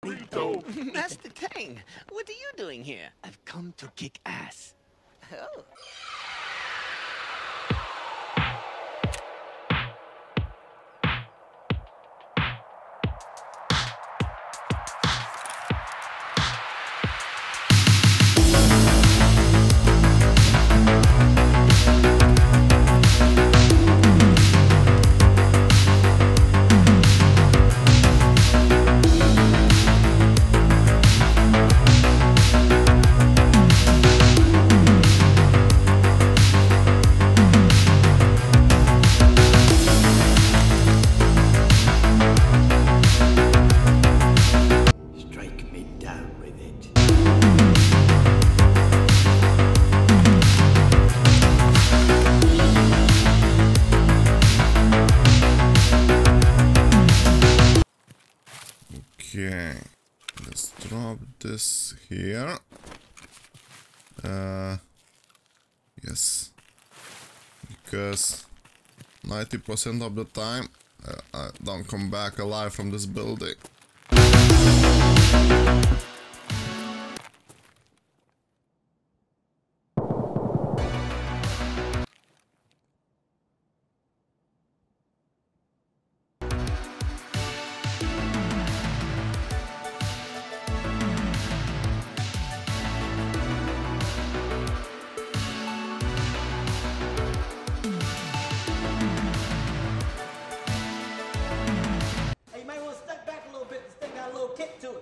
burrito. Master Tang, what are you doing here? I've come to kick ass. Oh. Strike me down with it. Okay, let's drop this here. Yes, because 90% of the time I don't come back alive from this building. Hey, you might want to step back a little bit. This thing got a little kick to it.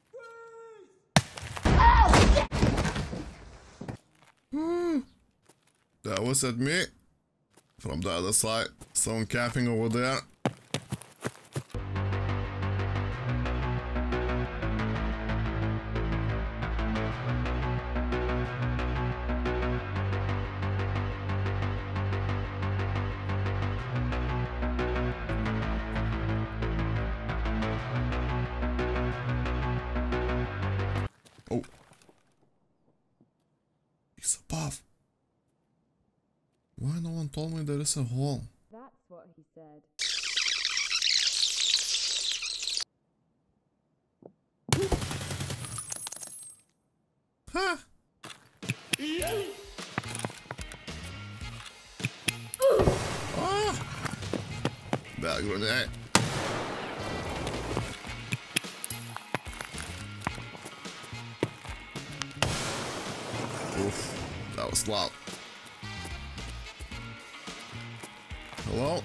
That was at me. From the other side, someone camping over there. Oh. He's above. Why no one told me there is a hole? That's what he said. Huh? Ah! Bad grenade. Oof, that was loud. Hello?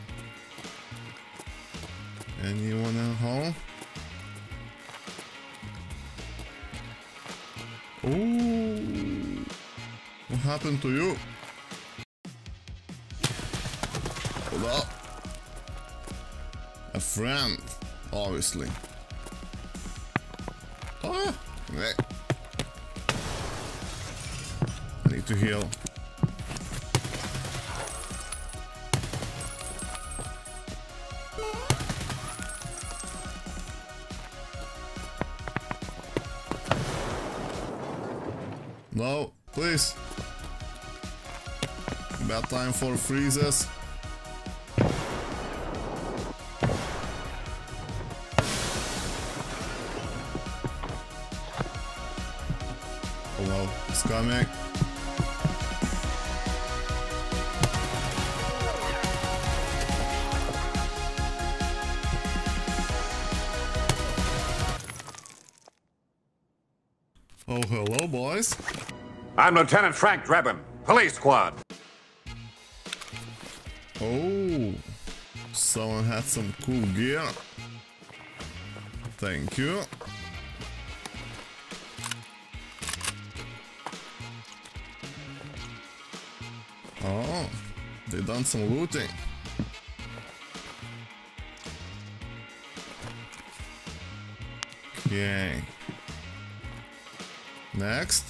Anyone at home? Ooh, what happened to you? Hold up. A friend, obviously. Ah, okay. I need to heal. No, please. Bad time for freezes. Hello, it's coming. Oh, hello, boys. I'm Lieutenant Frank Drebin, Police Squad. Oh, someone had some cool gear. Thank you. Oh, they done some looting. Okay. Next.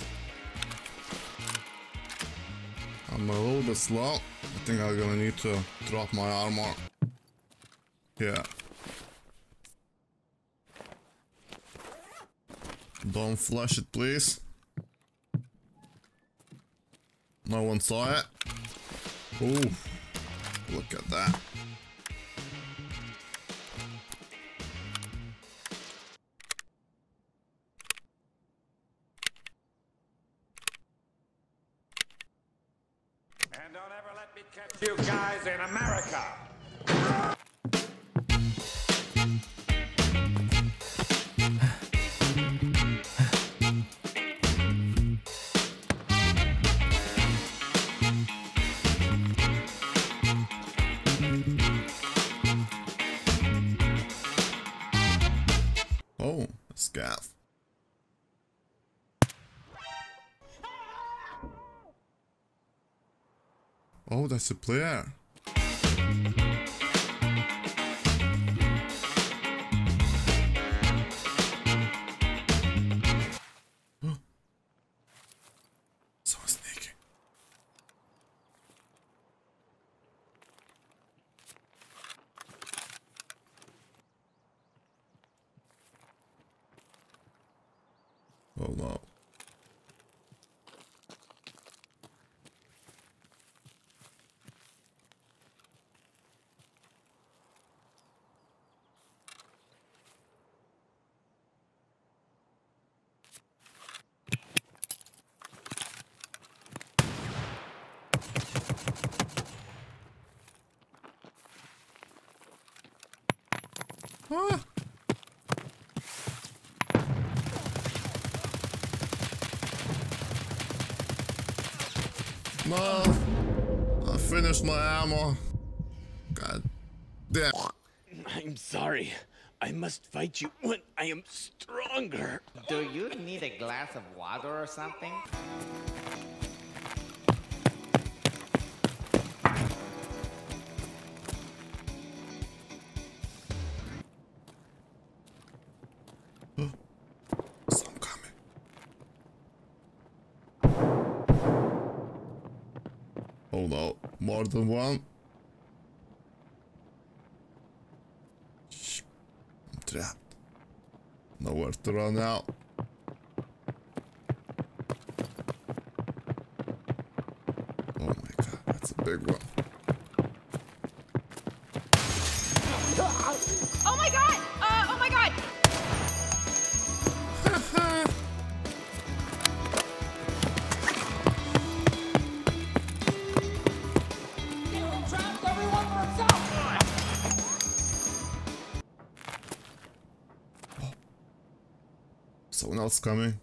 I'm a little bit slow. I think I'm gonna need to drop my armor. Yeah. Don't flush it, please. No one saw it. Ooh, look at that. Don't ever let me catch you guys in America. Oh, a scav. Oh, that's a player. Someone sneaking. Oh no. Ah. No, I finished my ammo. God damn. I'm sorry. I must fight you when I am stronger. Do you need a glass of water or something? Some coming. Oh no, more than one. Shh. I'm trapped. Nowhere to run out. Oh my god, that's a big one. Oh my god! Oh my god! Trapped everyone for himself. Someone else coming.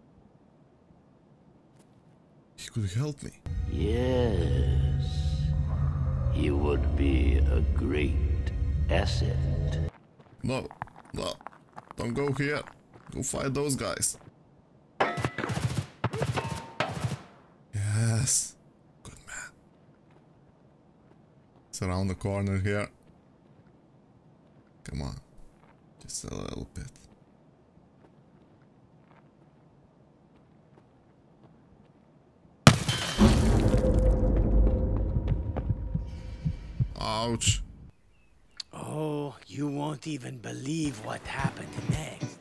He could help me. Yes. You would be a great asset. No, no. Don't go here. Go fight those guys. Yes. Good man. It's around the corner here. Come on. Just a little bit. Ouch. Oh, you won't even believe what happened next.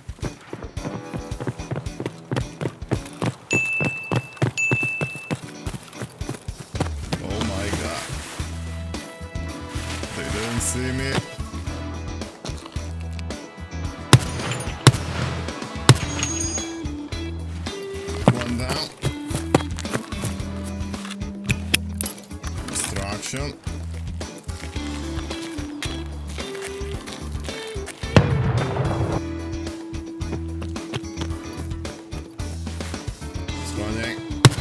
Oh my god. They didn't see me. One down. Distraction. It's running.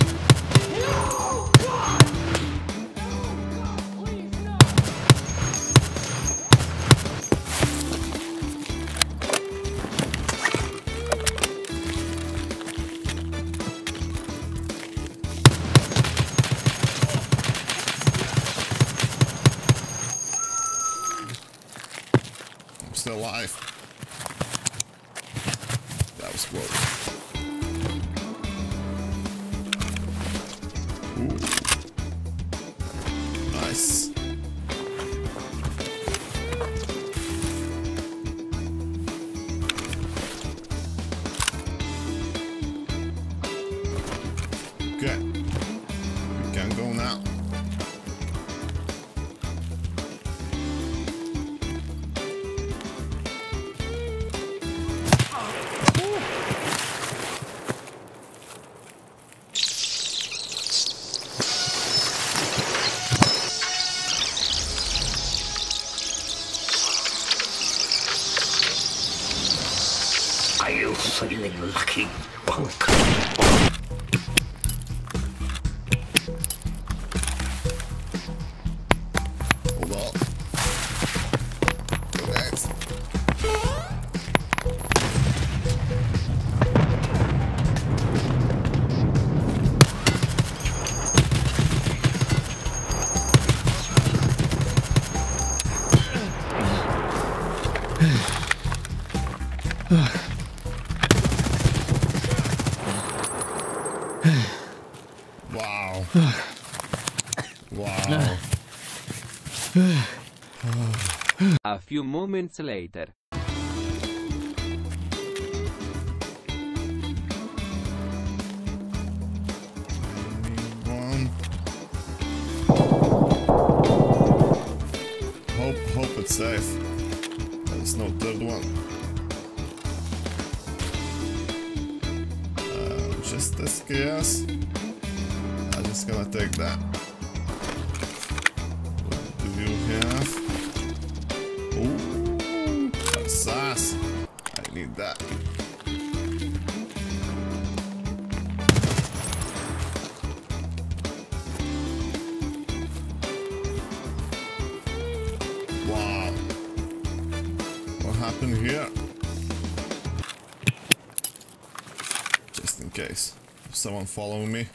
I'm still alive. That was close. Ooh. Nice. Okay. We can go now. Are you feeling lucky, punk? Hold on. Next. Wow. Wow. A few moments later. One. Hope it's safe. There's no third one. Just this gas. I'm just gonna take that. What do you have? Ooh, that's sass. I need that. Wow. What happened here? Just in case. If someone following me.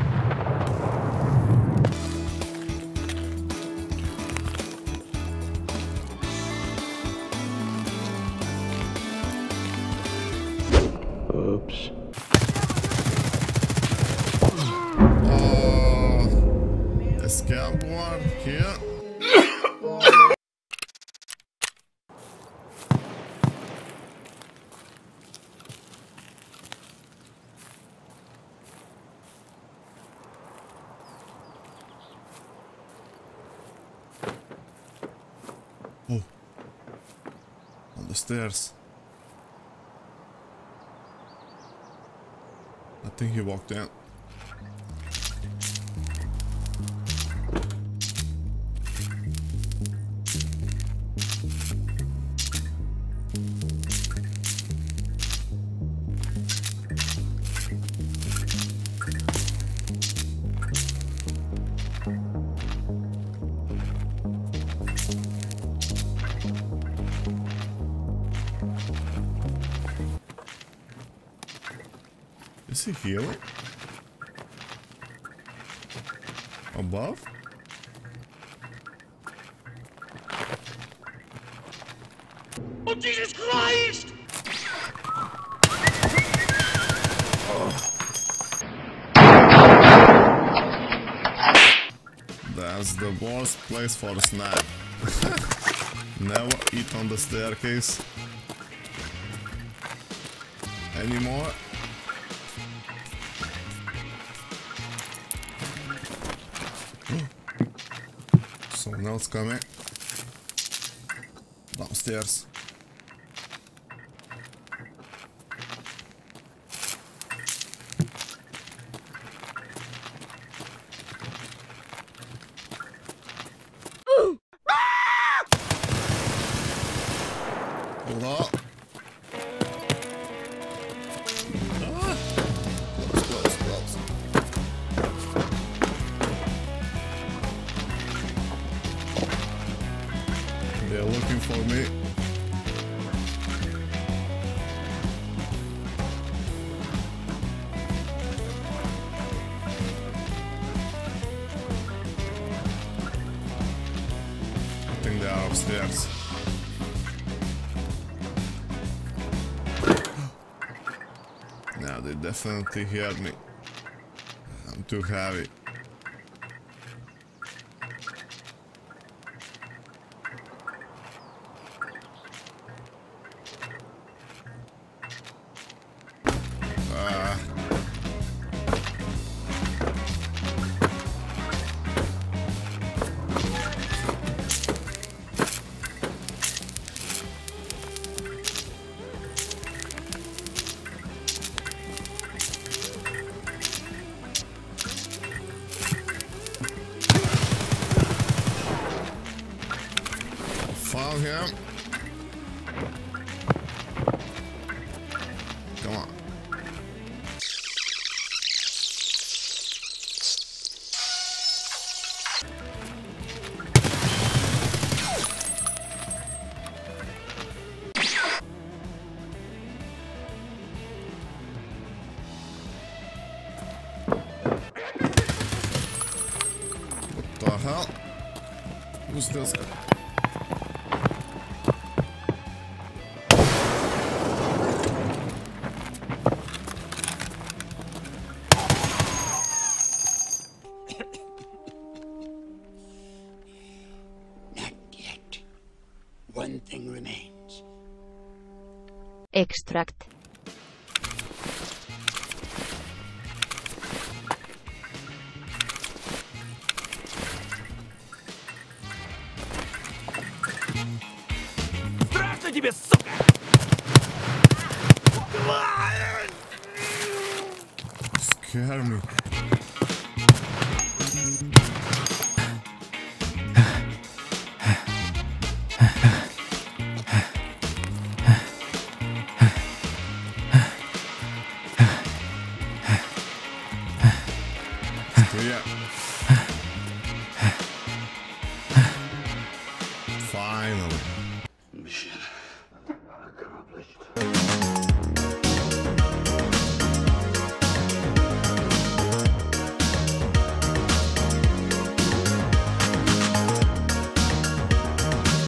Oops. The scalp one here. Oh, on the stairs. I think he walked in. Is he healing? Above? Oh, Jesus Christ! That's the worst place for a snack. Never eat on the staircase. Anymore. Someone else coming. Downstairs. Hold up. Close. They're looking for me. I think they are upstairs. Now they definitely heard me. I'm too heavy. Come on. What the hell? Who's this guy? Not yet. One thing remains. Extract. Страшно тебе, сука! Scare me. Yeah. Finally. Mission